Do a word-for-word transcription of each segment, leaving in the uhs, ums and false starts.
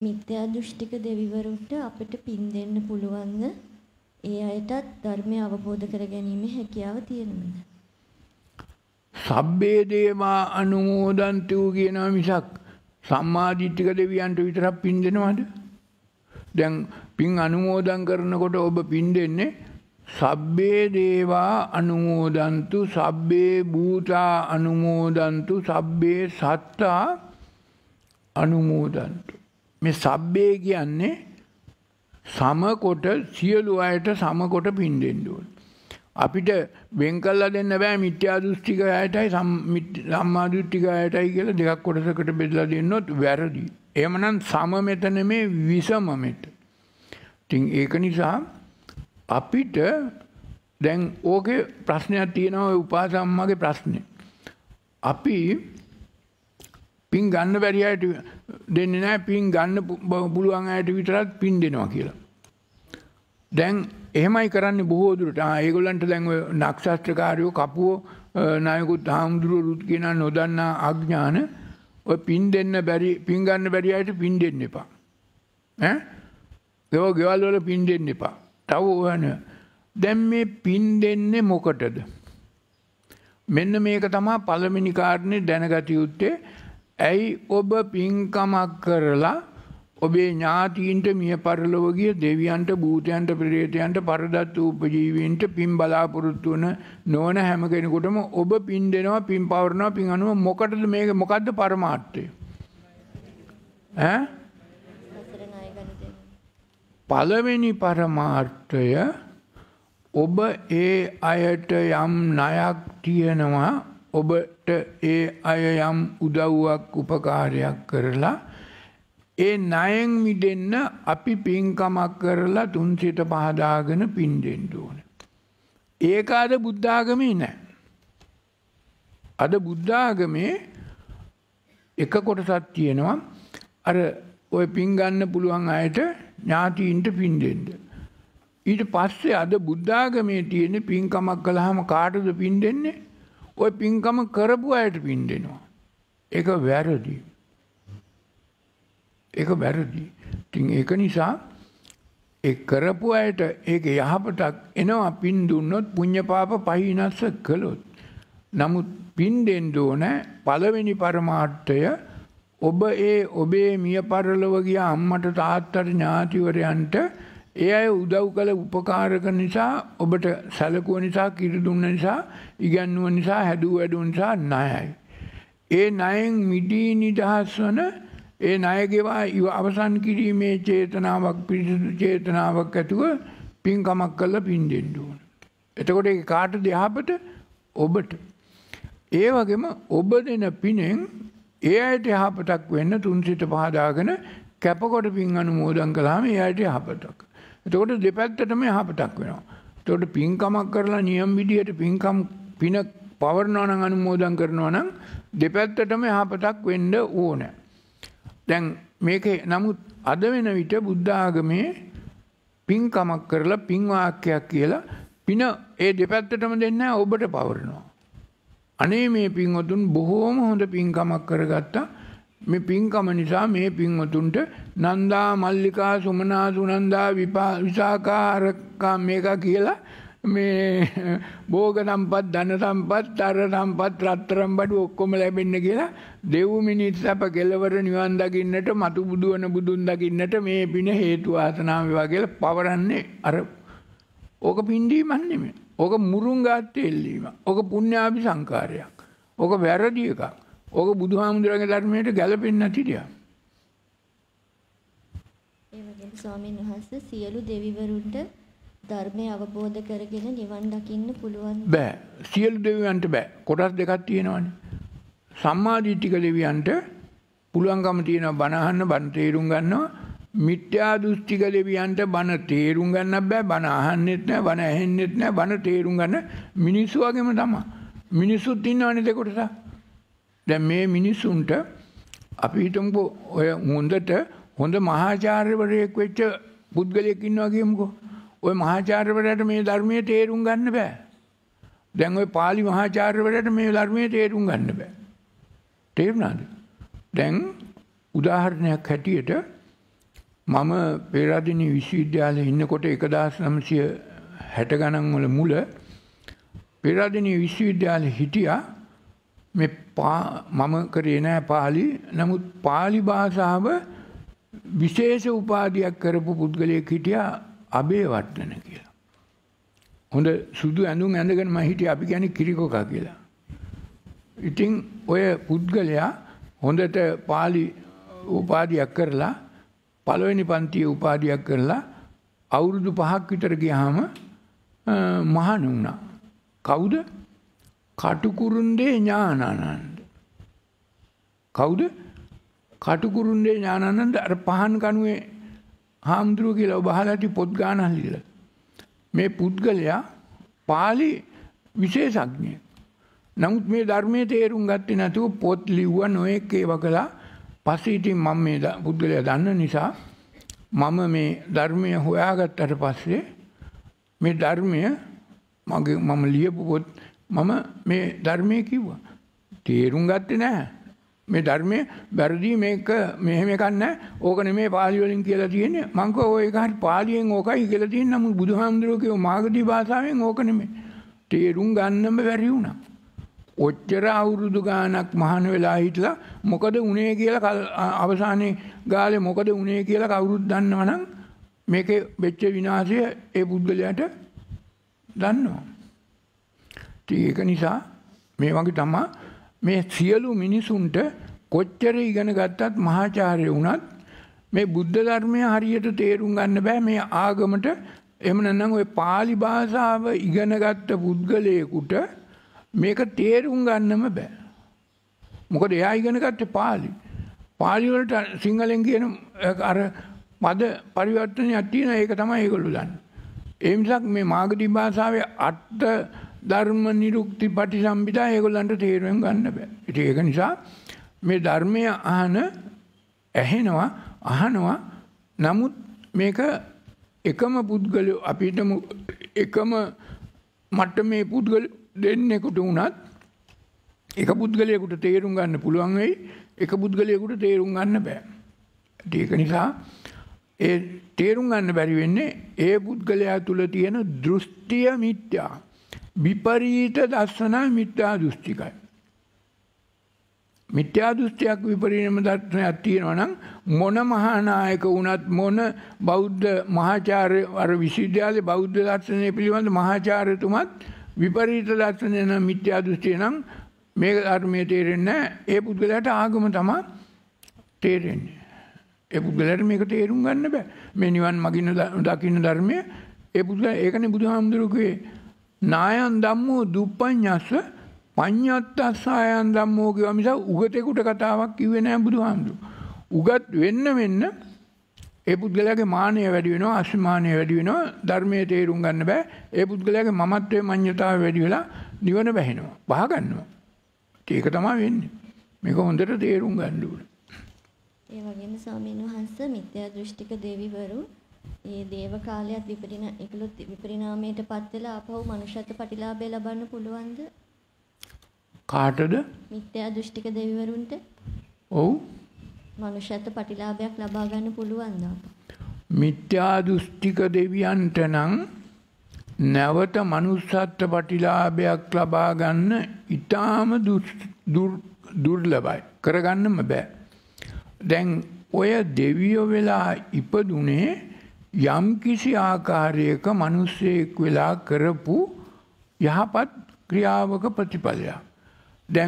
මිත්‍යා දෘෂ්ටික දෙවිවරුන්ට අපිට පින් දෙන්න පුළුවන්ද? ඒ අයටත් ධර්මය අවබෝධ කර ගැනීම හැකියාව තියෙනවද? සබ්බේ දේවා අනුමෝදන්තු කියනවා මිසක් සම්මාදිට්ඨික දෙවියන්ට විතරක් පින් දෙනවද? දැන් පින් අනුමෝදන් කරනකොට ඔබ පින් දෙන්නේ සබ්බේ දේවා අනුමෝදන්තු සබ්බේ භූතා අනුමෝදන්තු සබ්බේ සත්තා අනුමෝදන්තු. මේ සබ්බේ කියන්නේ සමකොට සියලු අයට සමකොට පින් දෙන්න ඕන. අපිට වෙන් කළා දෙන්න බෑ මිත්‍යා දෘෂ්ටික අයටයි සම්මා දෘෂ්ටික අයටයි කියලා දෙකක් කොටසකට බෙදලා දෙන්නොත් වැරදි. එහෙමනම් සම මෙතන මේ විසම මෙතන. ඉතින් ඒක නිසා අපිට දැන් ඕකේ ප්‍රශ්නයක් තියෙනවා ඔය උපාසම්මගේ ප්‍රශ්නේ. අපි පින් ගන්න බැරි අයට දෙන්නේ නැහැ පින් ගන්න පුළුවන් අයට විතරක් පින් දෙනවා කියලා. දැන් එහෙමයි කරන්නේ බොහෝ දුරට. ආ ඒගොල්ලන්ට දැන් ඔය නක්ෂත්‍රකාරයෝ කපුවෝ නායකුත් හාමුදුරුවෝ කියන නොදන්නා අඥාන ඔය පින් දෙන්න බැරි පින් ගන්න බැරි අයට පින් දෙන්න එපා. ඈ ගෙව ගෙවල් වල පින් දෙන්න එපා. තව ඕන දැන් මේ පින් දෙන්නේ මොකටද? මෙන්න මේක තමයි පළවෙනි කාරණේ දැනගත යුත්තේ. ඇයි ඔබ පින්කමක් කරලා ඔබේ ඥාතීන්ට මිය පරලොව ගිය දෙවියන්ට භූතයන්ට ප්‍රේතයන්ට පරදත්ත උපජීවීන්ට පින් බලාපොරොත්තු වන නොවන හැම කෙනෙකුටම ඔබ පින් දෙනවා පින් පවරනවා පින් අනුව මොකටද මේක මොකද්ද පරමාර්ථය? ඈ පළවෙනි පරමාර්ථය ඔබ ඒ අයට යම් ණයක් තියෙනවා ඔබට ඒ අය යම් උදව්වක් උපකාරයක් කරලා ඒ ණයෙන් මිදෙන්න අපි පින්කමක් කරලා තුන් සිත පහදාගෙන පින් දෙන්න ඕන. ඒක අද බුද්ධ ආගමේ නැහැ. අද බුද්ධ ආගමේ එක කොටසක් තියෙනවා අර ඔය පින් ගන්න පුළුවන් අයට ඥාතීන්ට පින් දෙන්න. ඊට පස්සේ අද බුද්ධ ආගමේ තියෙන පින්කමක් කළාම කාටද පින් දෙන්නේ? ඔය පින්කම කරපු අයට පින් දෙනවා. ඒක වැරදි. ඒක වැරදි. ඉතින් ඒක නිසා ඒ කරපු අයට ඒක යහපතක් එනවා පින් දුන්නොත් පුණ්‍ය පාප පහිනස්ස කළොත්. නමුත් පින් දෙන්න ඕන පළවෙනි පරමාර්ථය ඔබ ඒ ඔබේ මිය පරලොව ගිය අම්මට තාත්තට ඥාතිවරයන්ට ඒ අය උදව් කළ උපකාරක නිසා ඔබට සැලකුව නිසා කිරි දුන්න නිසා ඉගැන්නුව නිසා හැදුව වැඩුව නිසා ණයයි. ඒ ණයෙන් මිදී නිදහස් වන ඒ ණය ගෙවා අවසන් කිරීමේ චේතනාවක් පිරිසුදු චේතනාවක් ඇතුව පින්කමක් කළා පින් දෙන්න ඕන. එතකොට ඒක කාටද යහපත? ඔබට. ඒ වගේම ඔබ දෙන පිනෙන් ඒ අයට යහපතක් වෙන්න තුන් සිත පහදාගෙන කැපකොට පින් අනුමෝදන් කළාම ඒ අයට යහපතක්. එතකොට දෙපැත්තටම යහපතක් වෙනවා. එතකොට පින්කමක් කරලා නියම විදියට පින්කම් පින පවරනවා නම් අනුමෝදන් කරනවා නම් දෙපැත්තටම යහපතක් වෙන්න ඕනේ. දැන් මේකේ නමුත් අද වෙන විට බුද්ධ ආගමේ පින්කමක් කරලා පින් වාක්‍යයක් කියලා පින ඒ දෙපැත්තටම දෙන්නේ ඔබට පවරනවා. අනේ මේ පින්වතුන් බොහෝම හොඳ පින්කමක් කරගත්තා. මේ පින්කම නිසා මේ පින්වතුන්ට නන්දා මල්ලිකා සුමනා සුනන්දා විසාකා අරක්කා මේක කියලා මේ භෝග සම්පත් ධන සම්පත් අර සම්පත් රත්තරන් බඩු ඔක්කොම ලැබෙන්න කියලා දෙව් මිනිස් අප කෙලවර නිවන් දකින්නට මතු බුදු වන බුදුන් දකින්නට මේ පින හේතු වාසනාව වේවා කියලා පවරන්නේ අර ඕක පින්දීමක් නෙමෙයි. ඕක මුරුංගාත් එල්ලීම. ඕක පුණ්‍යාභි සංකාරයක්. ඕක වැරදි එකක්. ඕක බුදුහාමුදුරන්ගේ ධර්මයට ගැලපෙන්නේ නැති දෙයක්. ඒ වගේම ස්වාමීන් වහන්සේ සියලු දෙවිවරුන්ට ධර්මය අවබෝධ කරගෙන නිවන් දකින්න පුළුවන් බෑ. සියලු දෙවියන්ට බෑ. කොටස් දෙකක් තියෙනවානේ. සම්මාදිට්ඨික දෙවියන්ට පුළුවන්කම තියෙනවා බණ අහන්න බණ තේරුම් ගන්නවා. මිත්‍යා දෘෂ්ටික දෙවියන්ට බණ තේරුම් ගන්නත් බෑ. බණ අහන්නෙත් නෑ. බණ ඇහෙන්නෙත් නෑ. බණ තේරුම් ගන්න මිනිස්සු වගේම තමයි. මිනිස්සුත් ඉන්නවනේ දෙකොටසක්. දැන් මේ මිනිසුන්ට අපි හිතමුකෝ ඔය හොඳට හොඳ මහාචාර්යවරයෙක් වෙච්ච පුද්ගලයෙක් ඉන්නවා කියමුකෝ. ඔය මහාචාර්යවරයාට මේ ධර්මයේ තේරුම් ගන්න බෑ. දැන් ඔය පාලි මහාචාර්යවරයාට මේ ධර්මයේ තේරුම් ගන්න බෑ. තේරුණාද? දැන් උදාහරණයක් හැටියට මම පේරාදෙණිය විශ්වවිද්‍යාලයේ ඉන්නකොට එක්දාස් නවසිය හැට ගණන් වල මුල පේරාදෙණිය විශ්වවිද්‍යාලයේ හිටියා මේ මම කරේ නෑ පාලි. නමුත් පාලි භාෂාව විශේෂ උපාධියක් කරපු පුද්ගලයෙක් හිටියා අබේවර්ධන කියලා. හොඳ සුදු ඇඳුම් ඇඳගෙන මම හිටියා අපි කියන්නේ කිරිකොකා කියලා. ඉතින් ඔය පුද්ගලයා හොඳට පාලි උපාධියක් කරලා පළවෙනි පන්තියේ උපාධියක් කරලා අවුරුදු පහක් විතර ගියාම මහාන වුණා. කවුද? කටුකුරුන්දේ ඥානානන්ද. කවුද? කටුකුරුන්දේ ඥානානන්ද අර පහන් කණුවේ හාමුදුරුවෝ කියලා ඔබ අහලා ඇති පොත් ගානක් ලියලා. මේ පුද්ගලයා පාලි විශේෂඥයෙක්. නමුත් මේ ධර්මයේ තේරුම් ගත්තේ නැතුව පොත් ලිව්වා නොඑක ඒවා කළා. පස්සේ ඉතින් මම මේ පුද්ගලයා දන්න නිසා මම මේ ධර්මය හොයාගත්තට පස්සේ මේ ධර්මය මගේ මම ලියපු පොත් මම මේ ධර්මයේ කිව්වා. තේරුම් ගත්තේ නැහැ. මේ ධර්මයේ වැරදි මේක මෙහෙම එකක් නැහැ. ඕක නෙමෙයි පාලි වලින් කියලා තියෙන්නේ. මං කෝ ඔය එක හරි පාලියෙන් ඕකයි කියලා තියෙන නමුත් බුදුහාමුදුරුවෝ කියව මාගදී භාෂාවෙන් ඕක නෙමෙයි. තේරුම් ගන්නම බැරි වුණා. ඔච්චර අවුරුදු ගානක් මහාන වෙලා හිටලා මොකද උනේ කියලා අවසානයේ ගාලේ මොකද උනේ කියලා කවුරුත් දන්නවනම් මේකේ වෙච්ච විනාශය ඒ පුද්ගලයාට දන්නවා. ඒක නිසා මේ වගේ තමයි මේ සියලු මිනිසුන්ට කොච්චර ඉගෙන ගත්තත් මහාචාර්ය වුණත් මේ බුද්ධ ධර්මය හරියට තේරුම් ගන්න බෑ මේ ආගමට. එහෙම නැත්නම් ওই pāli භාෂාව ඉගෙන ගත්ත පුද්ගලයෙකුට මේක තේරුම් ගන්නම බෑ. මොකද එයා ඉගෙන ගත්තේ පාලි. පාලි වලට සිංහලෙන් කියන අර පද පරිවර්තනයක් තියෙනවා. ඒක තමයි ඒගොල්ලෝ දන්නේ. ඒ මිසක් මේ මාගදී භාෂාවේ අර්ථ ධර්ම නිරුක්ති පටිසම්භිදා ඒගොල්ලන්ට තේරුම් ගන්න බෑ. ඉතින් ඒක නිසා මේ ධර්මය අහන ඇහෙනවා අහනවා. නමුත් මේක එකම පුද්ගලයෝ අපිට එකම මට්ටමේ පුද්ගලයෝ දෙන්නෙකුට වුණත් එක පුද්ගලයෙකුට තේරුම් ගන්න පුළුවන් වෙයි. එක පුද්ගලයෙකුට තේරුම් ගන්න බෑ. ඒක නිසා ඒ තේරුම් ගන්න බැරි වෙන්නේ ඒ පුද්ගලයා තුල තියෙන දෘෂ්ටිය මිත්‍යා. විපරීත දර්ශන මිත්‍යා දෘෂ්ටිකයි. මිත්‍යා දෘෂ්ටියක් විපරීතම දර්ශනයක් තියෙනවා නම් මොන මහානායක වුණත් මොන බෞද්ධ මහාචාර්ය අර විශ්වවිද්‍යාලයේ බෞද්ධ දර්ශනය පිළිබඳ මහාචාර්යතුමත් විපරීත දර්ශනය නම් මිත්‍යා දෘෂ්ටිය නම් මේ ධර්මයේ තේරෙන්නේ නැහැ. ඒ පුද්ගලයාට ආගම තමයි තේරෙන්නේ. ඒ පුද්ගලයාට මේක තේරුම් ගන්න බෑ. මේ නිවන් මගින් දකින්න ධර්මය ඒ පුද්ගලයා ඒකනේ බුදුහාමුදුරුවෝ නායන් ධම්මෝ දුප්පඤ්ඤස්ස පඤ්ඤත්තස්සායන් ධම්මෝ කියව මිස උගතෙකුට කතාවක් කිව්වේ නැහැ බුදුහාමුදුරුවෝ. උගත් වෙන්න වෙන්න ඒ පුද්ගලයාගේ මානය වැඩි වෙනවා, අස්මානය වැඩි වෙනවා, ධර්මයේ තේරුම් ගන්න බෑ. ඒ පුද්ගලයාගේ මමත්වයේ මඤ්ඤතාවය වැඩි වෙලා නිවන බැහැනවා, බහ ගන්නවා. ඒක තමයි වෙන්නේ. මේක හොඳට තේරුම් ගන්න ඕනේ. ඒ වගේම ස්වාමීන් වහන්සේ මිත්‍යා දෘෂ්ටික දෙවිවරු ඒ දේව කාලයත් විපරිණා ඒකලොත් විපරිණාමයටපත් වෙලා ආපහු මනුෂ්‍යත්ව ප්‍රතිලාභය ලබන්න පුළුවන්ද? කාටද? මිත්‍යා දෘෂ්ටික දෙවිවරුන්ට. ඔව්. මනුෂ්‍යත්ව ප්‍රතිලාභයක් ලබා ගන්න පුළුවන්ද? මිත්‍යා දෘෂ්ටික දෙවියන්ට නම් නැවත මනුෂ්‍යත්ව ප්‍රතිලාභයක් ලබා ගන්න ඊටාම දුර්ලභයි. කරගන්නම බෑ. දැන් ඔය දෙවියෝ වෙලා ඉපදුනේ යම් කිසි ආකාරයක මිනිස්සෙක් වෙලා කරපු යහපත් ක්‍රියාවක ප්‍රතිඵලයක්. දැන්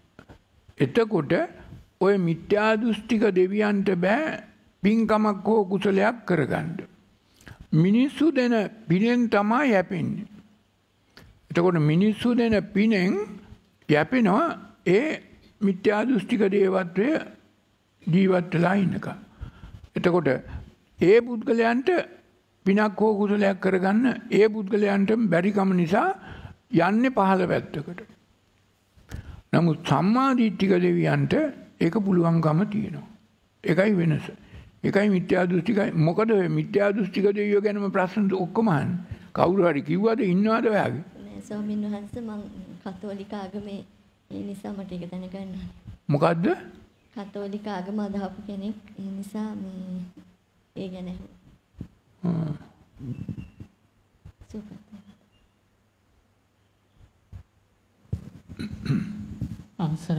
එතකොට ඔය මිත්‍යා දෘෂ්ටික දෙවියන්ට බෑ පින්කමක් හෝ කුසලයක් කරගන්න. මිනිස්සු දෙන පිනෙන් තමයි යැපෙන්නේ. එතකොට මිනිස්සු දෙන පිනෙන් යැපෙනවා ඒ මිත්‍යා දෘෂ්ටික දේවත්වය ජීවත් වෙලා ඉන්නකම්. එතකොට ඒ පුද්ගලයන්ට පිනක් හෝ කුසලයක් කරගන්න ඒ පුද්ගලයන්ට බැරිකම නිසා යන්නේ පහළ පැත්තකට. නමුත් සම්මා දිට්ඨික දෙවියන්ට ඒක පුළුවන්කම තියෙනවා. ඒකයි වෙනස. ඒකයි මිත්‍යා දෘෂ්ටිකයි. මොකද ඔය මිත්‍යා දෘෂ්ටික දෙවියෝ ගැනම ප්‍රශ්න ඔක්කොම අහන්නේ. කවුරු හරි කිව්වද ඉන්නවද ඔයාගේ? නෑ ස්වාමීන් වහන්සේ මං කතෝලික ආගමේ ඒ නිසා මට ඒක දැනගන්න ඕනේ. මොකද්ද? කතෝලික ආගම අදහපු කෙනෙක්. ඒ නිසා මේ ඒ ගැන ඇහුවා. සුපත්. අවසරයි